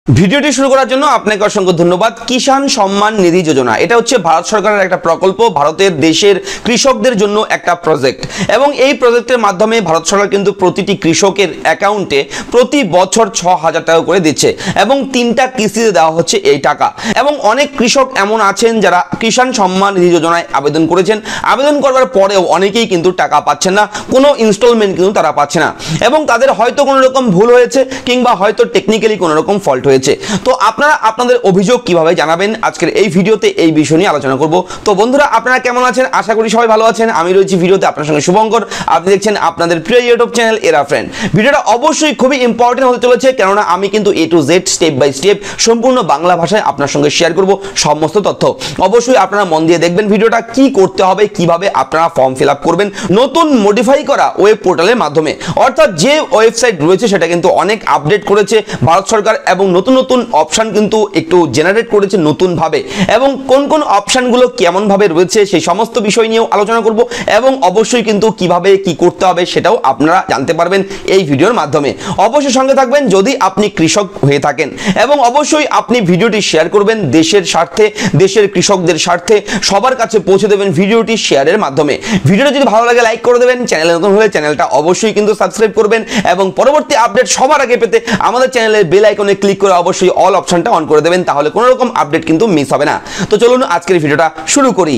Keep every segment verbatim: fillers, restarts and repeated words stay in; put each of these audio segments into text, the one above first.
ভিডিওটি শুরু করার জন্য আপনাকে অসংখ্য ধন্যবাদ। কিষাণ সম্মান নিধি যোজনা এটা হচ্ছে ভারত সরকারের একটা প্রকল্প, ভারতের দেশের কৃষকদের জন্য একটা প্রজেক্ট, এবং এই প্রজেক্টের মাধ্যমে ভারত সরকার কিন্তু প্রতিটি কৃষকের অ্যাকাউন্টে প্রতি বছর ছ হাজার টাকা করে দিচ্ছে এবং তিনটা কিস্তিতে দেওয়া হচ্ছে এই টাকা। এবং অনেক কৃষক এমন আছেন যারা কিষাণ সম্মান নিধি যোজনায় আবেদন করেছেন, আবেদন করবার পরেও অনেকেই কিন্তু টাকা পাচ্ছেন না, কোনো ইনস্টলমেন্ট কিন্তু তারা পাচ্ছে না, এবং তাদের হয়তো কোনো রকম ভুল হয়েছে কিংবা হয়তো টেকনিক্যালি কোনো রকম ফল্ট হয়েছে। তো আপনারা আপনাদের অভিযোগ কিভাবে জানাবেন আজকের এই ভিডিওতে এই বিষয় নিয়ে আলোচনা করব। তো বন্ধুরা, আপনারা কেমন আছেন? আশা করি সবাই ভালো আছেন। আমি রয়েছি ভিডিওতে আপনার সঙ্গে শুভঙ্কর, আপনি দেখছেন আপনাদের প্রিয় ইউটিউব চ্যানেল এরা ফ্রেন্ড। ভিডিওটা অবশ্যই খুবই ইম্পর্টেন্ট হতে চলেছে, কেননা আমি কিন্তু A to Z step by step সম্পূর্ণ বাংলা ভাষায় আপনার সঙ্গে শেয়ার করব সমস্ত তথ্য। অবশ্যই আপনারা মন দিয়ে দেখবেন ভিডিওটা, কি করতে হবে, কিভাবে আপনারা ফর্ম ফিল আপ করবেন নতুন মডিফাই করা ওয়েব পোর্টালের মাধ্যমে। অর্থাৎ যে ওয়েবসাইট রয়েছে সেটা কিন্তু অনেক আপডেট করেছে ভারত সরকার, এবং নতুন নতুন অপশন কিন্তু একটু জেনারেট করেছে নতুন ভাবে, এবং কোন কোন অপশনগুলো কেমন ভাবে রয়েছে সেই সমস্ত বিষয় নিয়েও আলোচনা করব, এবং অবশ্যই কিন্তু কিভাবে কি করতে হবে সেটাও আপনারা জানতে পারবেন এই ভিডিওর মাধ্যমে। অবশ্যই সঙ্গে থাকবেন যদি আপনি কৃষক হয়ে থাকেন, এবং অবশ্যই আপনি ভিডিওটি শেয়ার করবেন দেশের স্বার্থে, দেশের কৃষকদের স্বার্থে সবার কাছে পৌঁছে দেবেন ভিডিওটি শেয়ারের মাধ্যমে। ভিডিওটা যদি ভালো লাগে লাইক করে দেবেন, চ্যানেলে নতুন হলে চ্যানেলটা অবশ্যই কিন্তু সাবস্ক্রাইব করবেন, এবং পরবর্তী আপডেট সবার আগে পেতে আমাদের চ্যানেলের বেল আইকনে ক্লিক করে অবশ্যই অল অপশনটা অন করে দেবেন, তাহলে কোনো রকম আপডেট কিন্তু মিস হবে না। তো চলুন আজকের ভিডিওটা শুরু করি।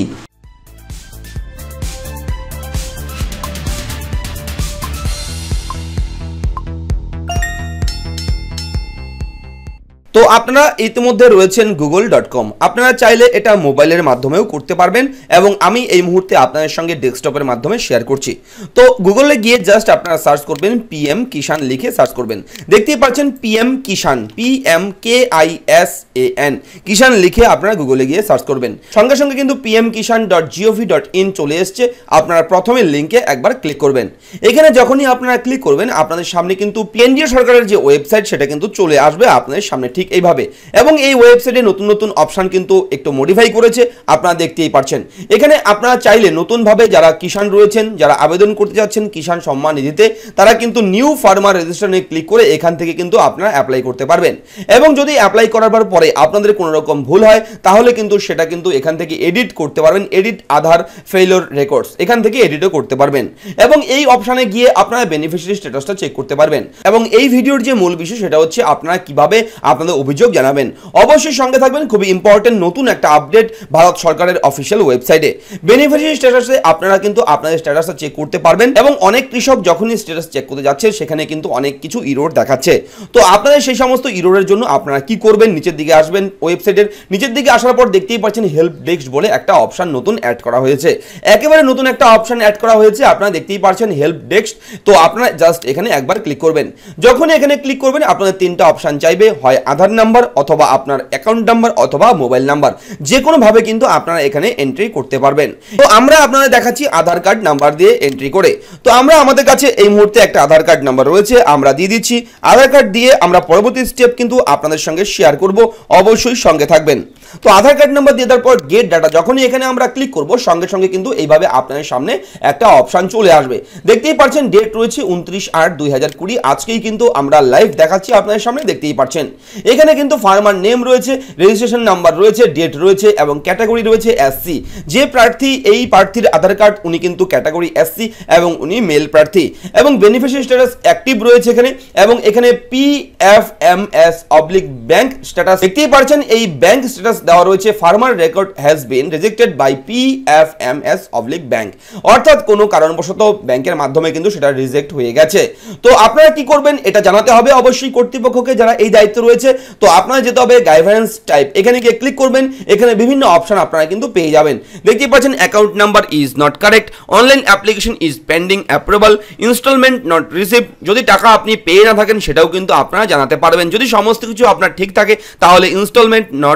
তো আপনারা ইতিমধ্যে রয়েছেন গুগল ডট কম, আপনারা চাইলে এটা মোবাইলের মাধ্যমেও করতে পারবেন, এবং আমি এই মুহূর্তে আপনাদের সঙ্গে ডেস্কটপের মাধ্যমে শেয়ার করছি। তো গুগলে গিয়ে জাস্ট আপনারা সার্চ করবেন পিএম কিষাণ লিখে সার্চ করবেন, দেখতেই পাচ্ছেন PM Kisan, P M K I S A N, Kisan লিখে আপনারা গুগলে গিয়ে সার্চ করবেন। সঙ্গে সঙ্গে কিন্তু PM Kisan dot G O V dot in চলে এসছে, আপনারা প্রথমে লিঙ্কে একবার ক্লিক করবেন। এখানে যখনই আপনারা ক্লিক করবেন আপনাদের সামনে কিন্তু কেন্দ্রীয় সরকারের যে ওয়েবসাইট সেটা কিন্তু চলে আসবে আপনাদের সামনে ঠিক এইভাবে, এবং এই ওয়েবসাইটে নতুন নতুন অপশন কিন্তু একটু মডিফাই করেছে, আপনারা দেখতেই পাচ্ছেন। এখানে আপনারা চাইলে নতুনভাবে যারা কিষাণ রয়েছেন, যারা আবেদন করতে যাচ্ছেন কিষাণ সম্মান নিধিতে, তারা কিন্তু নিউ ফার্মার রেজিস্ট্রেশনে ক্লিক করে এখান থেকে কিন্তু আপনারা অ্যাপ্লাই করতে পারবেন, এবং যদি অ্যাপ্লাই করার পরে আপনাদের কোনো রকম ভুল হয় তাহলে কিন্তু সেটা কিন্তু এখান থেকে এডিট করতে পারবেন, এডিট আধার ফেইলিওর রেকর্ডস, এখান থেকে এডিটও করতে পারবেন, এবং এই অপশনে গিয়ে আপনারা বেনিফিশিয়ারি স্ট্যাটাসটা চেক করতে পারবেন। এবং এই ভিডিওর যে মূল বিষয় সেটা হচ্ছে আপনারা কিভাবে আপনাদের অভিযোগ জানাবেন। অবশ্যই সঙ্গে থাকবেন, খুবই ইম্পর্টেন্ট নতুন একটা আপডেট ভারত সরকারের অফিসিয়াল ওয়েবসাইটে। বেনিফিশিয়ারি স্ট্যাটাসে আপনারা কিন্তু আপনাদের স্ট্যাটাসটা চেক করতে পারবেন, এবং অনেক কৃষক যখনই স্ট্যাটাস চেক করতে যাচ্ছে সেখানে কিন্তু অনেক কিছু ইরোর দেখাচ্ছে। তো আপনাদের সেই সমস্ত ইরোরের জন্য আপনারা কি করবেন, নিচের দিকে আসবেন, ওয়েবসাইটের নিচের দিকে আসার পর দেখতেই পাচ্ছেন হেল্প ডেস্ক বলে একটা অপশন নতুন অ্যাড করা হয়েছে, একেবারে নতুন একটা অপশন অ্যাড করা হয়েছে, আপনারা দেখতেই পাচ্ছেন হেল্প ডেস্ক। তো আপনারা জাস্ট এখানে একবার ক্লিক করবেন। যখনই এখানে ক্লিক করবেন আপনাদের তিনটা অপশন চাইবে, হয় আধার নাম্বার, অথবা আপনার অ্যাকাউন্ট নাম্বার, অথবা মোবাইল নাম্বার, যে কোনো ভাবে কিন্তু আপনারা এখানে এন্ট্রি করতে পারবেন। তো আমরা আপনাদের দেখাচ্ছি আধার কার্ড নাম্বার দিয়ে এন্ট্রি করে। তো আমরা আমাদের কাছে এই মুহূর্তে একটা আধার কার্ড নাম্বার রয়েছে, আমরা দিয়ে দিচ্ছি। আধার কার্ড দিয়ে আমরা পরবর্তী স্টেপ কিন্তু আপনাদের সঙ্গে শেয়ার করব, অবশ্যই সঙ্গে থাকবেন। তো আধার কার্ড নাম্বার দিয়ে দেওয়ার পর গেট ডাটা যখনই এখানে আমরা ক্লিক করব সঙ্গে সঙ্গে কিন্তু এইভাবে আপনাদের সামনে একটা অপশন চলে আসবে। দেখতেই পাচ্ছেন ডেট রয়েছে উনত্রিশ আট দুই হাজার কুড়ি, আজকেই কিন্তু আমরা লাইভ দেখাচ্ছি আপনাদের সামনে, দেখতেই পাচ্ছেন। এখানে কিন্তু ফার্মার নেম রয়েছে, রেজিস্ট্রেশন নাম্বার রয়েছে, ডেট রয়েছে, এবং ক্যাটাগরি রয়েছে এসসি। যে প্রার্থী এই প্রার্থীর আধার কার্ড উনি কিন্তু ক্যাটাগরি এসসি, এবং উনি মেল প্রার্থী, এবং বেনিফিশিয়ারি স্ট্যাটাস অ্যাক্টিভ রয়েছে এখানে, এবং এখানে P F M S oblique bank status দেখতেই পাচ্ছেন। এই ব্যাংক স্ট্যাটাস দেওয়া রয়েছে farmer record has been rejected by P F M S oblique bank, অর্থাৎ কোনো কারণবশত ব্যাংকের মাধ্যমে কিন্তু সেটা রিজেক্ট হয়ে গেছে। তো আপনারা কি করবেন এটা জানাতে হবে অবশ্যই কর্তৃপক্ষকে যারা এই দায়িত্ব রয়েছে। তো আপনারা যেতে হবে গাইডলাইন্স টাইপ, এখানে গিয়ে ক্লিক করবেন, এখানে বিভিন্ন অপশন আপনারা কিন্তু পেয়ে যাবেন। দেখতেই পাচ্ছেন account number is not correct, online application is pending approval, installment not receive, যদি টাকা আপনি পেয়ে না থাকেন সেটাও কিন্তু আপনারা জানাতে পারবেন। যদি সমস্ত কিছু আপনার ঠিক থাকে তাহলে ইনস্টলমেন্ট নট রিসিভ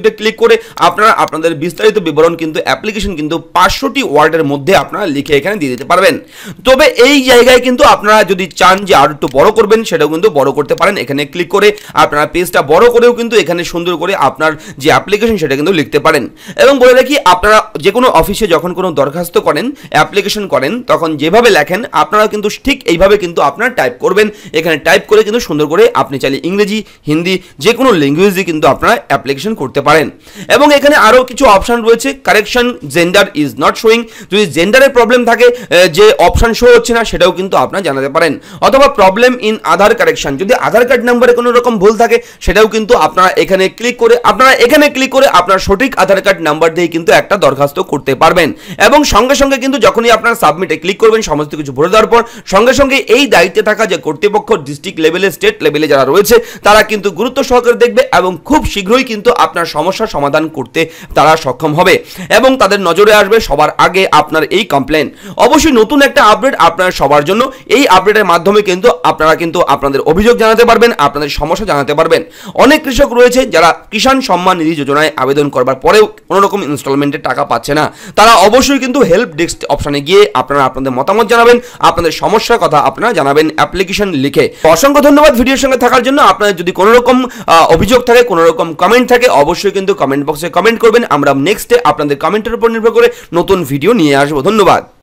রিসিভডে ক্লিক করে আপনারা আপনাদের বিস্তারিত বিবরণ কিন্তু অ্যাপ্লিকেশন কিন্তু পাঁচশোটি ওয়ার্ডের মধ্যে আপনারা লিখে এখানে দিয়ে দিতে পারবেন। তবে এই জায়গায় কিন্তু আপনারা যদি চান যে আরো একটু বড় করবেন সেটাও কিন্তু বড় করতে পারেন। এখানে ক্লিক করে আপনারা পেজটা বড় করেও কিন্তু এখানে সুন্দর করে আপনার যে অ্যাপ্লিকেশন সেটা কিন্তু লিখতে পারেন। এবং বলে রাখি, আপনারা যে কোনো অফিসে যখন কোনো দরখাস্ত করেন, অ্যাপ্লিকেশন করেন, তখন যেভাবে লেখেন আপনারা কিন্তু ঠিক এইভাবে কিন্তু আপনারা টাইপ করবেন। এখানে টাইপ করে কিন্তু সুন্দর করে আপনি চাইলে ইংরেজি, হিন্দি যে কোনো ল্যাঙ্গুয়েজে কিন্তু আপনারা অ্যাপ্লিকেশন করতে পারেন। এবং এখানে আরও কিছু অপশন রয়েছে। Correction gender is not showing, যদি জেন্ডারের প্রবলেম থাকে, যে অপশন শো হচ্ছে না, সেটাও কিন্তু আপনারা জানাতে পারেন। অথবা প্রবলেম ইন আধার কারেকশন, যদি আধার কার্ড নাম্বারে কোনো রকম ভুল থাকে সেটাও কিন্তু আপনারা এখানে ক্লিক করে আপনারা এখানে ক্লিক করে আপনার সঠিক আধার কার্ড নাম্বার দিয়ে কিন্তু একটা দরখাস্ত করতে পারবেন। এবং সঙ্গে সঙ্গে কিন্তু যখনই আপনারা সাবমিটে ক্লিক করবেন, সমস্ত কিছু ভরে দেওয়ার পর সঙ্গে সঙ্গে এই দায়িত্বে থাকা যে কর্তৃপক্ষ ডিস্ট্রিক্ট লেভেলে, স্টেট লেভেলে যারা রয়েছে, তারা কিন্তু গুরুত্ব সহকারে দেখবে এবং খুব শীঘ্রই কিন্তু আপনার সমস্যার সমাধান করতে তারা সক্ষম হবে এবং তাদের নজরে আসবে সবার আগে আপনার এই কমপ্লেন। অবশ্যই নতুন একটা আপডেট আপনার সবার জন্য। এই আপডেটের মাধ্যমে কিন্তু আপনারা কিন্তু আপনাদের অভিযোগ জানাতে পারবেন, আপনাদের সমস্যা জানাতে পারবেন। অনেক কৃষক রয়েছে যারা কিষাণ সম্মান নিধি যোজনায় আবেদন করবার পরেও কোনো রকম ইনস্টলমেন্টের টাকা পাচ্ছে না। তারা অবশ্যই কিন্তু হেল্প ডেস্ক অপশনে গিয়ে আপনারা আপনাদের মতামত জানাবেন, আপনাদের সমস্যার কথা আপনারা জানাবেন অ্যাপ্লিকেশন লিখে। অসংখ্য ধন্যবাদ ভিডিওর সঙ্গে থাকার জন্য। আপনাদের যদি কোনো রকম অভিযোগ থাকে, কোনো রকম কমেন্ট থাকে, অবশ্যই কিন্তু কমেন্ট বক্সে কমেন্ট করবেন। আমরা নেক্সটে আপনাদের কমেন্টের উপর নির্ভর করে নতুন ভিডিও নিয়ে আসবো। ধন্যবাদ।